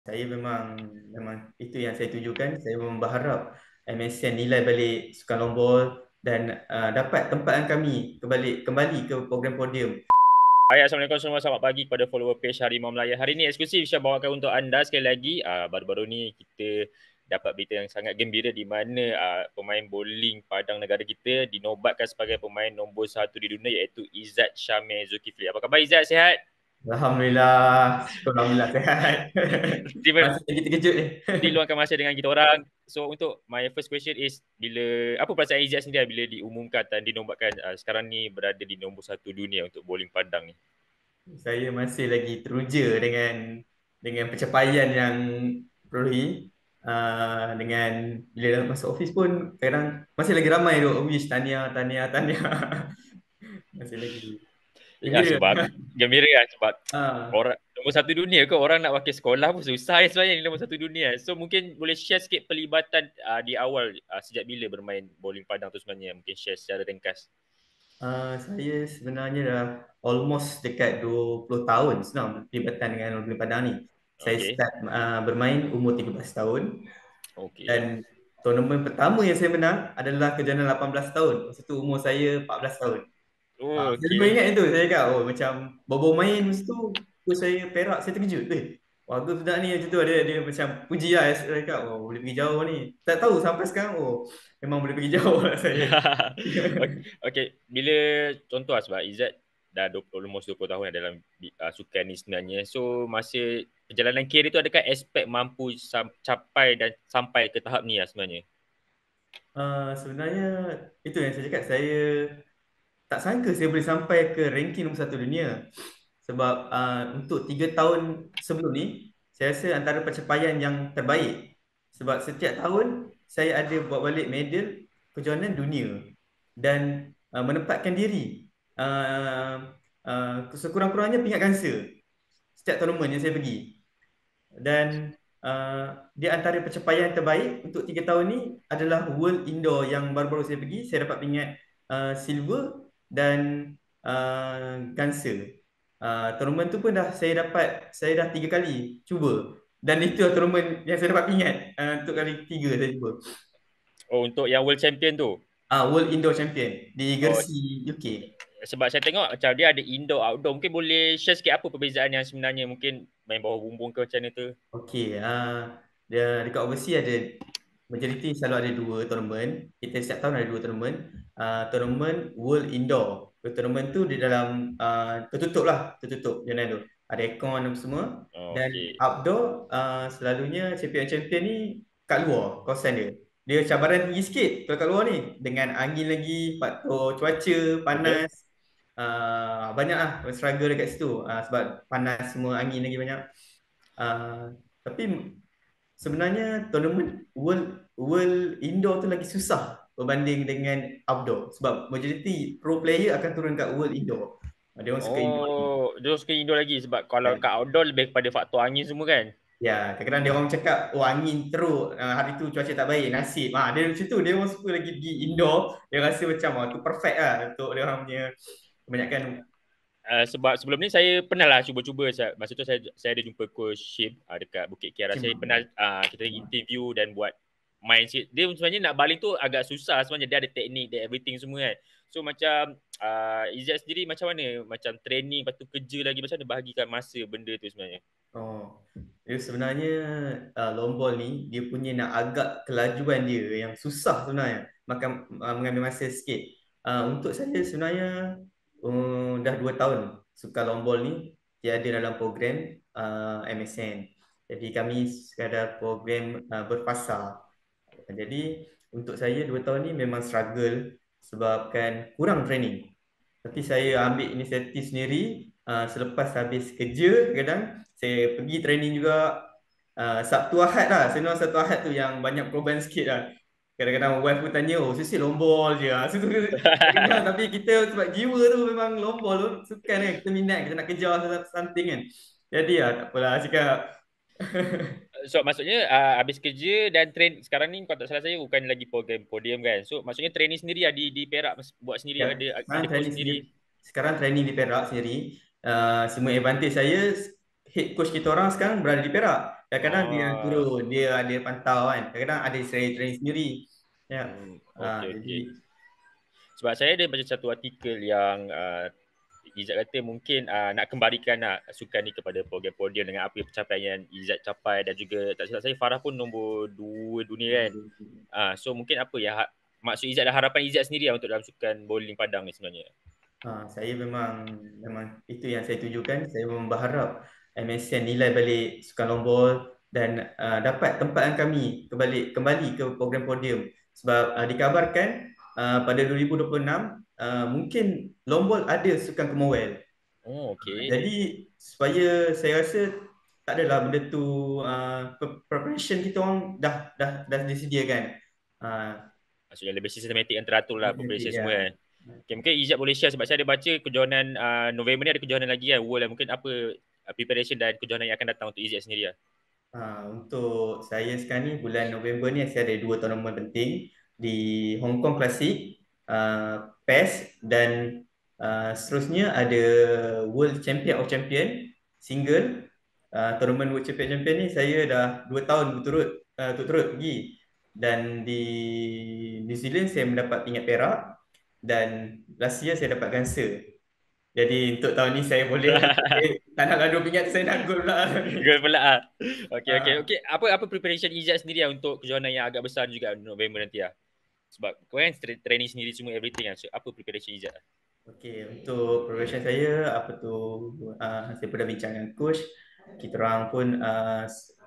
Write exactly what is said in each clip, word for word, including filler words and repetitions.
Saya memang memang itu yang saya tujukan. Saya memang berharap M S N nilai balik sukan long ball dan uh, dapat tempatkan kami kembali kembali ke program podium. Hai, Assalamualaikum semua. Selamat pagi kepada follower page Harimau Melaya. Hari ini eksklusif saya bawakan untuk anda sekali lagi. Uh, baru-baru ni kita dapat berita yang sangat gembira di mana uh, pemain bowling padang negara kita dinobatkan sebagai pemain nombor satu di dunia iaitu Izzat Syamil Zulkifli. Apa khabar Izzat? Sihat? Alhamdulillah, syukur Alhamdulillah sehat. Terima Masih lagi terkejut ni. diluangkan masa dengan kita orang. So untuk my first question is bila apa perasaan Izzat sendiri bila diumumkan dan dinobatkan uh, sekarang ni berada di nombor satu dunia untuk bowling padang ni? Saya masih lagi teruja dengan dengan pencapaian yang perolehi. Uh, dengan bila masuk office pun kadang masih lagi ramai tu wish tahniah tahniah tahniah. Masih lagi Ya gembira. sebab gembira kan sebab Ah. orang nombor satu dunia ke orang nak wakil sekolah pun susah ya sebenarnya ni nombor satu dunia. So mungkin boleh share sikit pelibatan uh, di awal uh, sejak bila bermain bowling padang tu sebenarnya mungkin share secara ringkas. Uh, saya sebenarnya dah almost dekat dua puluh tahun senang perlibatan dengan Olympic Padang ni. Saya Okey. start uh, bermain umur tiga belas tahun Okey. dan tournament pertama yang saya menang adalah kejohanan lapan belas tahun. Masa tu umur saya empat belas tahun. Ah, Oh, saya memang okey. ingat itu. Saya cakap, oh macam bobo main masa tu, tu saya perak, saya terkejut. Eh, bagus budak ni macam tu. Dia, dia macam puji lah. Saya cakap, oh boleh pergi jauh ni. Tak tahu sampai sekarang, oh memang boleh pergi jauh lah saya. Okey, okay. Bila contoh lah sebab Izzat dah dua puluh, almost dua puluh tahun dalam uh, sukan ni sebenarnya. So masa perjalanan kerjaya tu adakah aspek mampu sam- capai dan sampai ke tahap ni lah sebenarnya? Uh, sebenarnya itu yang saya cakap. Saya tak sangka saya boleh sampai ke ranking nombor satu dunia. Sebab uh, untuk tiga tahun sebelum ni, saya rasa antara pencapaian yang terbaik. Sebab setiap tahun saya ada buat balik medal kejohanan dunia dan uh, menempatkan diri uh, uh, sekurang-kurangnya pingat gangsa setiap tournament yang saya pergi. Dan uh, di antara pencapaian terbaik untuk tiga tahun ni adalah World Indoor yang baru-baru saya pergi. Saya dapat pingat uh, silver dan uh, Ganser. Uh, tournament tu pun dah saya dapat, saya dah tiga kali cuba. Dan itu adalah tournament yang saya dapat pingat uh, untuk kali tiga saya cuba. Oh, untuk yang world champion tu. Uh, World Indoor Champion di Oh, Jersey, U K. sebab saya tengok macam dia ada indoor outdoor. Mungkin boleh share sikit apa perbezaan yang sebenarnya mungkin main bawah bumbung ke macam mana tu. Okey, uh, dia dekat overseas ada majoriti selalu ada dua tournament. Kita setiap tahun ada dua tournament. Uh, tournament World Indoor. Tournament tu di dalam uh, tertutup lah, tertutup jangan tu. Ada aircon apa semua. Oh, Dan okey. outdoor uh, selalunya champion-champion ni kat luar kawasan dia. Dia cabaran tinggi sikit kalau kat luar ni dengan angin lagi, faktor cuaca Betul? panas. Uh, banyak lah struggle dekat situ uh, sebab panas semua, angin lagi banyak. Uh, tapi sebenarnya tournament world world indoor tu lagi susah berbanding dengan outdoor sebab majoriti pro player akan turun kat world indoor. Ah, dia orang suka indoor lagi. Oh, dia suka indoor lagi sebab kalau Ya, kat outdoor lebih kepada faktor angin semua kan? ya, kadang-kadang dia orang cakap oh angin teruk, ah, hari tu cuaca tak baik, nasib. Ah, dia macam tu, dia orang suka lagi pergi indoor. Dia rasa macam oh, tu perfect lah untuk dia orang punya kebanyakan. Uh, sebab sebelum ni saya pernah lah cuba-cuba saya, masa tu saya saya ada jumpa coach Shim uh, dekat Bukit Kiara. Saya Cuma, pernah uh, kita interview dan buat main sikit. Dia sebenarnya nak baling tu agak susah sebenarnya, dia ada teknik dia everything semua kan. So macam uh, Izzat sendiri macam mana? Macam training lepas tu kerja lagi macam mana bahagikan masa benda tu sebenarnya? oh, dia sebenarnya uh, long ball ni dia punya nak agak kelajuan dia yang susah sebenarnya. Makan uh, mengambil masa sikit. Uh, untuk saya sebenarnya uh, dah dua tahun suka long ball ni tiada dalam program uh, M S N. Jadi kami sekadar program uh, berfasa. Jadi untuk saya dua tahun ni memang struggle sebabkan kurang training. Tapi saya ambil inisiatif sendiri uh, selepas habis kerja kadang saya pergi training juga uh, Sabtu Ahad lah. Saya know Sabtu Ahad tu yang banyak perubahan sikit lah. Kadang-kadang wife pun tanya, oh sisi lombol je lah. So, tu, kadang-kadang, tapi kita sebab jiwa tu memang lombol tu. Sukan kan, kita minat, kita nak kejar something kan. Jadi lah, tak apalah cakap. So maksudnya uh, habis kerja dan train sekarang ni kalau tak salah saya bukan lagi program podium kan. So maksudnya training sendiri lah di di Perak buat sendiri Ya, ada sekarang ada training coach sendiri. sendiri. Sekarang training di Perak sendiri. Uh, semua advantage saya, head coach kita orang sekarang berada di Perak. Kadang-kadang dia Oh. turun, dia ada pantau kan. Kadang-kadang ada saya training sendiri. Ya. Hmm, Ah, okey jadi okey. Sebab saya ada baca satu artikel yang uh, Izzat kata mungkin uh, nak kembalikan nak sukan ni kepada program podium dengan apa pencapaian Izzat capai dan juga tak silap saya Farah pun nombor dua dunia kan. Ah, so mungkin apa ya ha- maksud Izzat dan harapan Izzat sendiri lah untuk dalam sukan bowling padang ni sebenarnya. Ha, saya memang memang itu yang saya tujukan. Saya memang berharap M S N nilai balik sukan long ball dan uh, dapat tempatkan kami kembali kembali ke program podium sebab uh, dikabarkan uh, pada dua ribu dua puluh enam uh, mungkin long ball ada sukan Commonwealth. Oh Uh, okey. jadi supaya saya rasa tak adalah benda tu uh, preparation kita orang dah dah dah disediakan. Uh, Maksudnya lebih sistematik dan teratur lah preparation semua ya. kan. Okay, mungkin Izzat boleh share sebab saya ada baca kejohanan uh, November ni ada kejohanan lagi kan World lah. Mungkin apa uh, preparation dan kejohanan yang akan datang untuk Izzat sendiri lah. Ha, untuk saya sekarang ni bulan November ni saya ada dua tournament penting di Hong Kong Classic, uh, P E S dan uh, seterusnya ada World Champion of Champion single. Uh, tournament World Champion Champion ni saya dah dua tahun berturut uh, turut pergi dan di New Zealand saya mendapat pingat perak dan last year saya dapat gangsa. Jadi untuk tahun ni saya boleh lah. Eh, tak naklah dua pingat saya nak gol pula. Girl pula ah. Okey okey Ah, okey. Apa apa preparation Izzat sendiri lah untuk kejohanan yang agak besar juga November nanti lah. Sebab kau kan tra- training sendiri semua everything lah. So, apa preparation Izzat? Okey, untuk progression saya apa tu uh, saya pernah bincang dengan coach. Kita orang pun uh,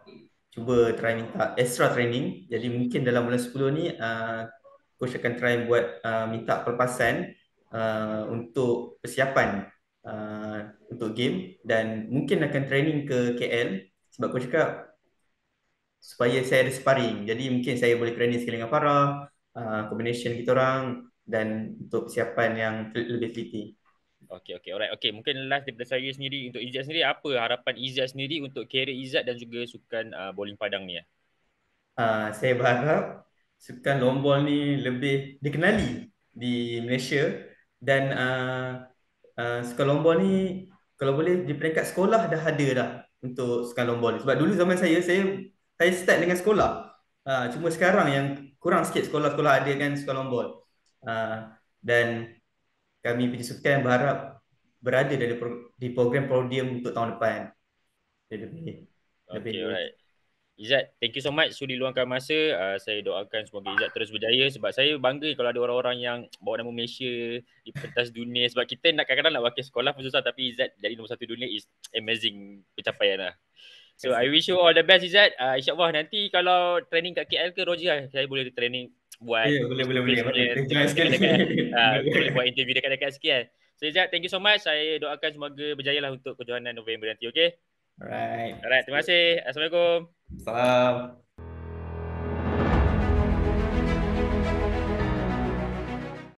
cuba try minta extra training. Jadi mungkin dalam bulan sepuluh ni uh, coach akan try buat uh, minta pelepasan uh, untuk persiapan uh, untuk game dan mungkin akan training ke K L sebab coach cakap supaya saya ada sparring. Jadi mungkin saya boleh training sekali dengan Farah, uh, combination kita orang dan untuk persiapan yang lebih teliti. Okey okey alright. Okey mungkin last daripada saya sendiri untuk Izzat sendiri apa harapan Izzat sendiri untuk kerjaya Izzat dan juga sukan uh, bowling padang ni ya. Uh, saya berharap sukan long ball ni lebih dikenali di Malaysia dan uh, uh, sukan long ball ni kalau boleh di peringkat sekolah dah ada dah untuk sukan long ball ni. Sebab dulu zaman saya saya saya start dengan sekolah. Uh, cuma sekarang yang kurang sikit sekolah-sekolah ada kan sukan long ball. Uh, dan kami punya sukan berharap berada dari pro, di program podium untuk tahun depan. Dia lebih lebih Okey alright. Izzat, thank you so much sudi luangkan masa. Uh, saya doakan semoga Izzat terus berjaya sebab saya bangga kalau ada orang-orang yang bawa nama Malaysia di pentas dunia sebab kita nak kadang-kadang nak wakil sekolah pun susah tapi Izzat jadi nombor satu dunia is amazing pencapaian lah. So I kasih. wish you all the best Izzat. Uh, InsyaAllah nanti kalau training kat K L ke Roger lah. Saya boleh training buat Ya, boleh face to boleh boleh. face punya Boleh join sekali. dekat-dekat. Uh, kita boleh buat interview dekat-dekat sikit kan. So Izzat, thank you so much. Saya doakan semoga berjaya lah untuk kejohanan November nanti, okay? Alright. Alright, terima kasih. Assalamualaikum. Salam.